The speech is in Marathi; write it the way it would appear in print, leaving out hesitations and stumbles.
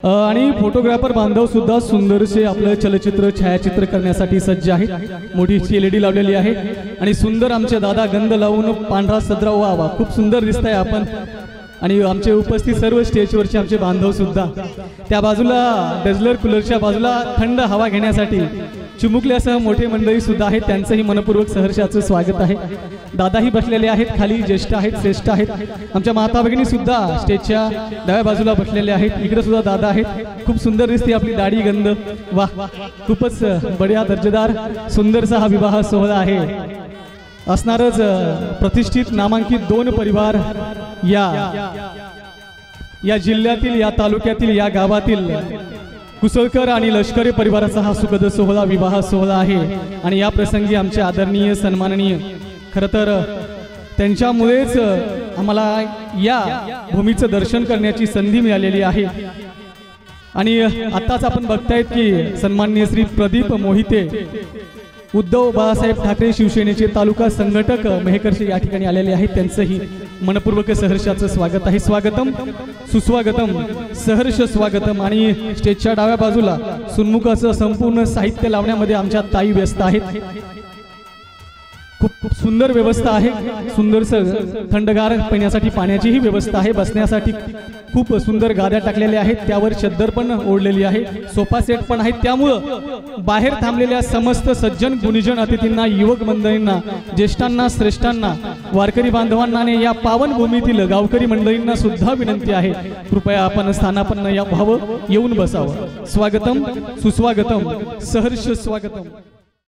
आणि फोटोग्राफर बांधव सुद्धा सुंदरसे आपलं चलचित्र छायाचित्र करण्यासाठी सज्ज आहेत। मोठी LED लावलेली आहे आणि सुंदर आमचे दादा गंध लावून पांढरा सदरा वा खूप सुंदर दिसताय आपण। आणि आमचे उपस्थित सर्व स्टेजवरचे आमचे बांधव सुद्धा त्या बाजूला डझलर कूलरच्या बाजूला थंड हवा घेण्यासाठी चिमुकल्यासह मोठे मंडळी सुद्धा आहेत, त्यांचंही मनपूर्वक सहर्षाचं स्वागत आहे। दादाही बसलेले आहेत, खाली ज्येष्ठ आहेत श्रेष्ठ आहेत। आमच्या माता भगिनी सुद्धा स्टेजच्या डाव्या बाजूला बसलेले आहेत, इकडे सुद्धा दादा आहेत। खूप सुंदर दिसते आपली दाढी गंध, वाह खूपच बढिया दर्जेदार सुंदरसा हा विवाह सोहळा आहे। असणारच प्रतिष्ठित नामांकित 2 परिवार या जिल्ह्यातील या तालुक्यातील या गावातील कुसळकर आणि लष्करी परिवाराचा हा सुखद सोहळा विवाह सोहळा आहे। आणि या प्रसंगी आमचे आदरणीय सन्माननीय खरं तर त्यांच्यामुळेच आम्हाला या भूमीचं दर्शन करण्याची संधी मिळालेली आहे। आणि आताच आपण बघतायत की सन्माननीय श्री प्रदीप मोहिते उद्धव बाळासाहेब ठाकरे शिवसेनेचे तालुका संघटक मेहकरचे या ठिकाणी आलेले आहेत, त्यांचंही मनपूर्वक सहर्षाचं स्वागत आहे। स्वागतम सुस्वागतम सहर्ष स्वागतम। आणि स्टेजच्या डाव्या बाजूला सुन्मुखाचं संपूर्ण साहित्य लावण्यामध्ये आमच्या ताई व्यस्त आहेत। खूप सुंदर व्यवस्था आहे, सुंदरसं थंडगार पिण्यासाठी पाण्याचीही व्यवस्था आहे, बसण्यासाठी खूप सुंदर गाद्या टाकलेल्या आहेत, त्यावर चद्दर पण ओढलेली आहे, सोफा सेट पण आहेत। त्यामुळं बाहेर थांबलेल्या समस्त सज्जन गुणीजन अतिथींना, युवक मंडळींना, ज्येष्ठांना, श्रेष्ठांना, वारकरी बांधवांना आणि या पावन भूमीतील गावकरी मंडळींना सुद्धा विनंती आहे, कृपया आपण स्थानापन्न व्हावं, येऊन बसावं। स्वागतम सुस्वागतम सहर्ष स्वागतम।